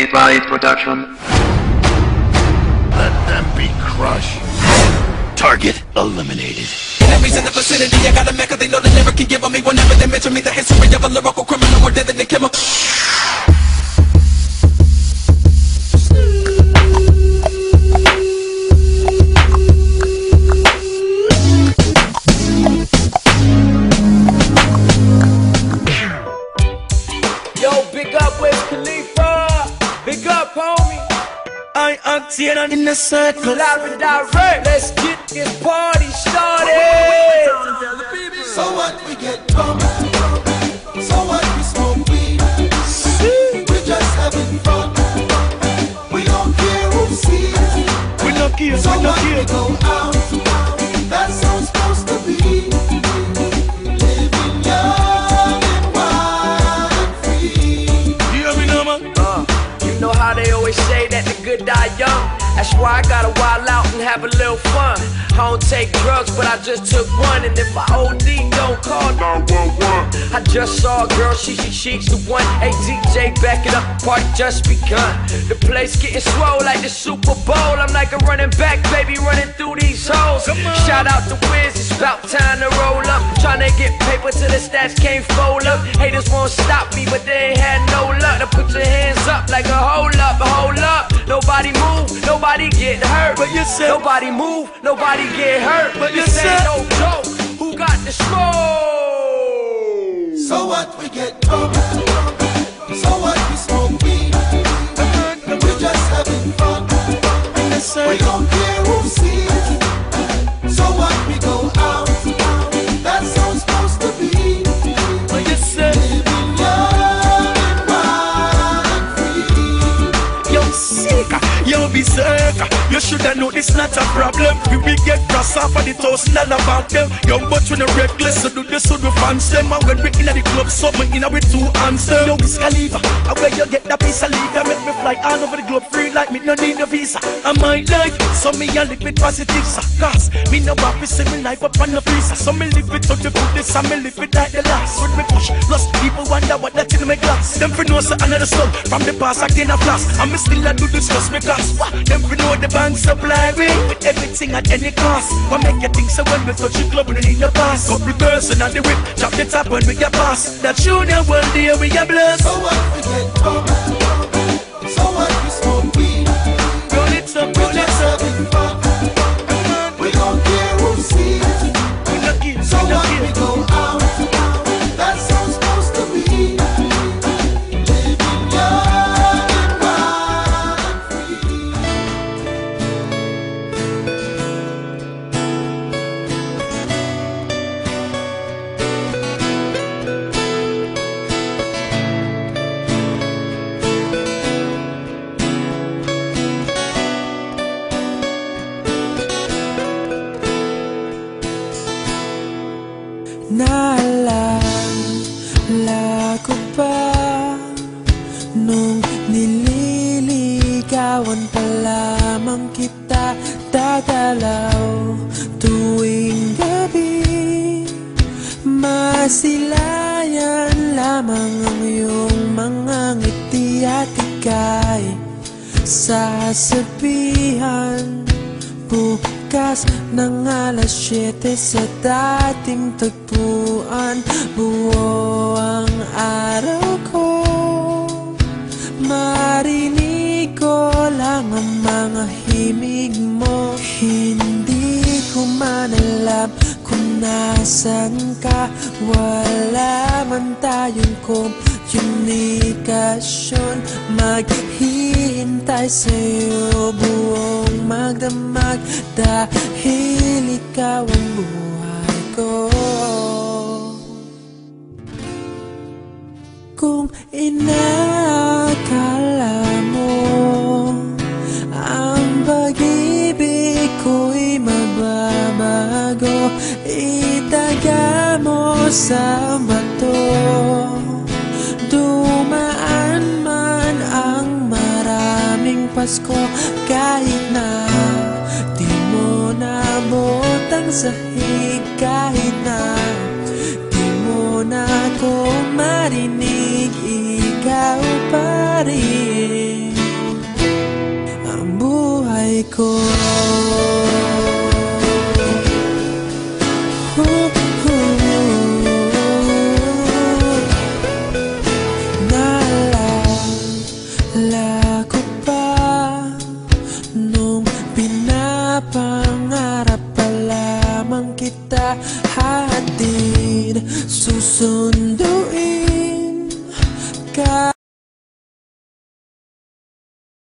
Pride production. Let them be crushed. Target eliminated. Enemies in the vicinity, I got a mecca, they know they never can give on me. Whenever they mention me, the history of a lyrical criminal more deadly than Kimmer. Yo, big up Wiz Khalifa, big up homie. I acted in the circle. Live and direct, let's get this party started. So what, we get drunk. So what, we smoke weed. We're just having fun. We don't care who sees. We don't care, So we don't what, we care. go out. That's how it's supposed to be. Living young and wild and free. You hear me now, man? You know how they always say that the good die young. That's why I gotta wild out and have a little fun. I don't take drugs, but I just took one. And if I OD, don't call 911. I just saw a girl, she's the one. Hey DJ, back it up, the party just begun. The place getting swole like the Super Bowl. I'm like a running back, baby, running through these hoes. Shout out to Wiz, it's about time to roll up. Tryna get paper till the stats can't fold up. Haters won't stop me, but they ain't had no luck. Now put your hands up like a hold up, hold up. Nobody move, nobody get hurt. But you said, Nobody move, nobody get hurt. But you this said, ain't no joke. Who got the smoke? So what, we get drunk. So what, we smoke weed. We're just having fun. We don't care who sees. So what, we go out. That's how it's supposed to be. but you said, Living young and wild and free. yo, sick, yo, berserk. You shoulda know this not a problem. We will get cross off of the $1,000 about them. Young but we no reckless, so do this so we fans them. And when we inna the club, something inna with two hands them. Yo, Wiz Khalifa, and where you get that piece of leader, make me fly all over the globe free like me no need a visa. And my life, so me a live with positive, so cause me no want to see me life up on the visa. So me live it out the goodness, and me live it like the last. When me push, plus people wonder what that's in my glass. Them for know say another stuff from the past, I can't flash. And me still a do this just because what? Them for know the bank supply me with everything at any cost. What make you think so when we touch the club we don't need no pass? Couple person on the whip, chop the top when we get past. That junior one day we get blessed. So what, we get drunk. So what, we smoke weed. Roll it up, We're roll it just up. having fun. We don't care who sees. We no give, So we no what, we give. go out. That's how it's supposed to be. Living young and wild and free. Naalala ko ba nung nililigawan pa lamang kita dadalaw tuwing gabi. Masilayan lamang ang iyong mga ngiti at ika'y sasabihan bukas ng alas 7 sa dating tagpuan. Buo ang araw ko, marinig ko lang ang mga himig mo. Hindi ko man alam kung nasan ka. Wala man tayong komunikasyon. Maghihintay sa'yo buong magdamag dahil ikaw ang buhay ko. Kung inakala mo ang pag-ibig ko'y mababago, itaga mo sa bato. Dumaan man ang maraming Pasko, kahit na di mo nabot ang sahig, kahit na di mo na ako marinig.